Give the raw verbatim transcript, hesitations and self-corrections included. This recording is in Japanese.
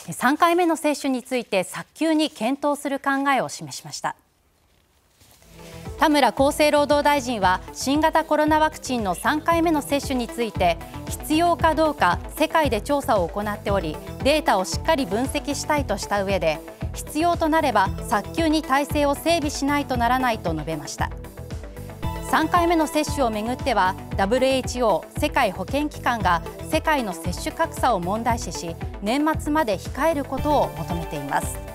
さんかいめの接種について早急に検討する考えを示しました。田村厚生労働大臣は新型コロナワクチンのさんかいめの接種について必要かどうか世界で調査を行っており、データをしっかり分析したいとした上で、必要となれば早急に体制を整備しないとならないと述べました。さんかいめの接種をめぐっては ダブリューエイチオー 世界保健機関が世界の接種格差を問題視し、年末まで控えることを求めています。